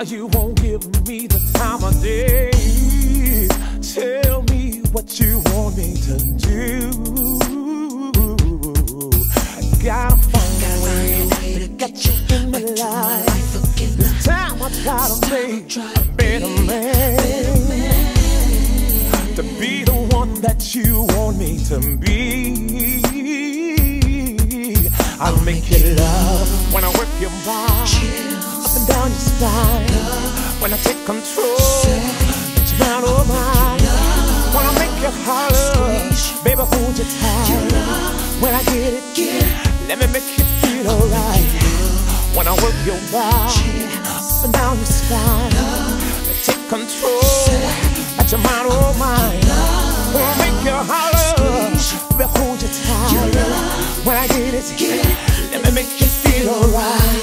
you won't give me the time of day. Tell me what you want me to do. I gotta find a way to get you in my life. This time I gotta make a better man, to be the one that you want me to be. I'll make you love when I work your body up and down your spine. When I take control, it's not all mine. When I make you holler, baby, hold you tight. When I get it, let me make you feel alright. When I work your body up and down your spine, take control, that's your mind or mine. When I make you holler, baby, hold you tight. When I get it, let me make you feel alright.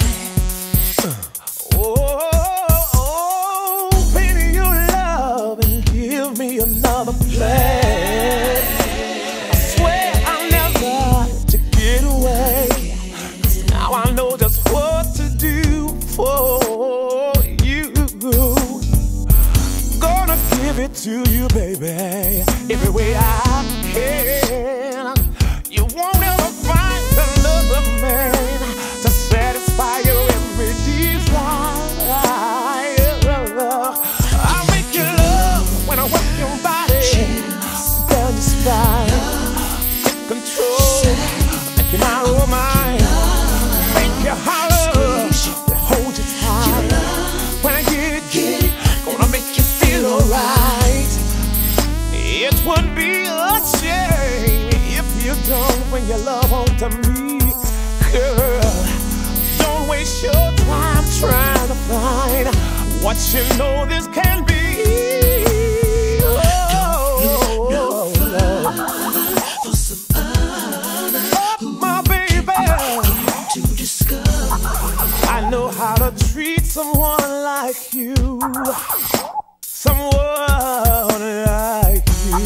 Oh, baby, you love and give me another plan. I swear I'll never let you get away. 'Cause now I know just what to do for you. Gonna give it to you, baby, every way I can. You won't ever find another man to satisfy your every desire. I'll make you love when I work your body down your spine. Take control, make you my own mind. Make you holler, hold you tight. When I get it, gonna make you feel alright. It would be a shame if you don't bring your love home to me, girl. Don't waste your time trying to find what you know this can be. Oh, for some other, my baby, to discover. I know how to treat someone like you, someone like you.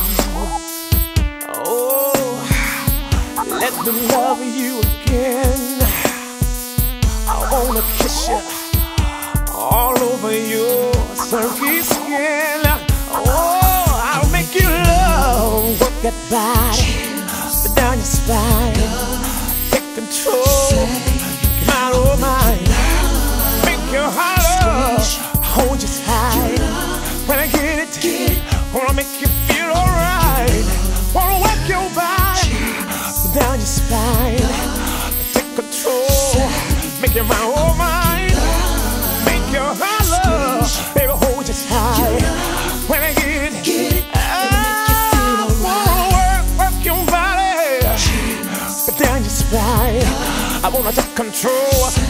Oh, let me love you again. I wanna kiss you all over your silky skin. Oh, I'll make you love, work that body, but down your spine. Take control, come out of mine. Make you holler, hold you tight. When I get it, wanna make you feel alright. Wanna work your body, but down your spine. Take control, make you my own mind. Make you holler, baby, hold you tight. When I get it, I wanna work your body, but down your spine. I wanna take control.